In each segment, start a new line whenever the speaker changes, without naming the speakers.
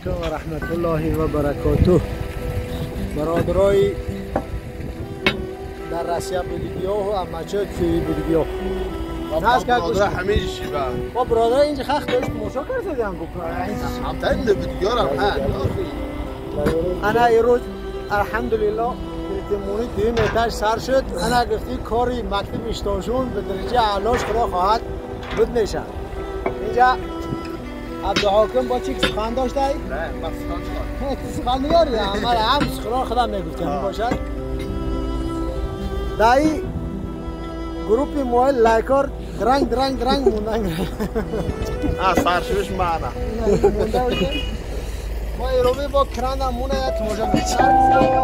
علیکم و رحمت الله و برکاته. برادرای در روسیه بودگیاه و امچه توی بودگیاه ناز که
برادر همیشه شیبه
با برادر اینجا خخ داشت مشا کرده دیدم
همتا این بودگیارم
انا ایروز الحمدلله تلتمونی توی میتاش سر شد. انا گفتی کاری مکتب اشتاشون به درجه علاش خدا خواهد بود میشه. اینجا عبدالحاکم با چی سخن داشته ای؟
نه من سخن
سخن نیاری همه هم سخن خدا میگفتن باشد. دایی گروپی موبایل لایکار درنگ موندن
سرشوش معنا
ما ایروبی با کرانه مونه یا تماشا میکنیم.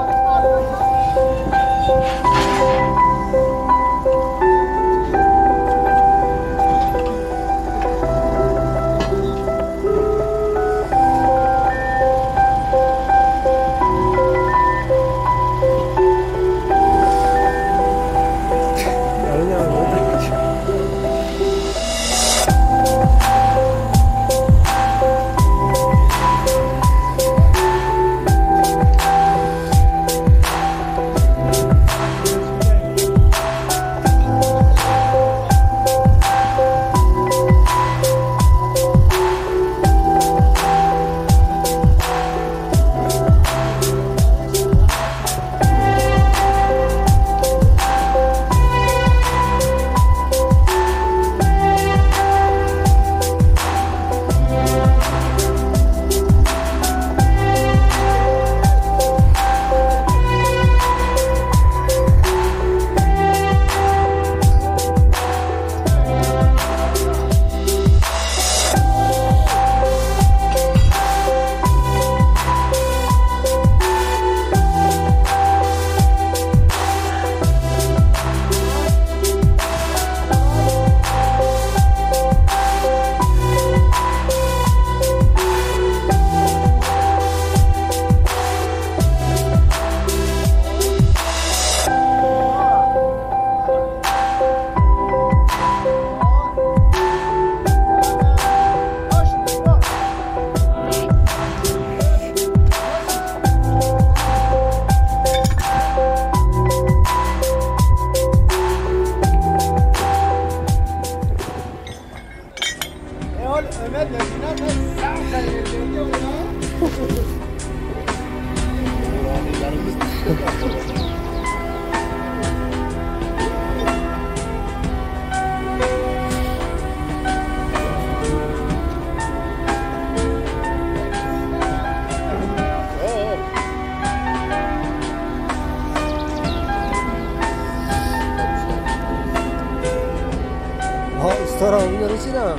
Stara uyarı sina.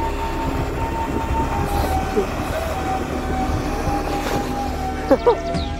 Ha ha.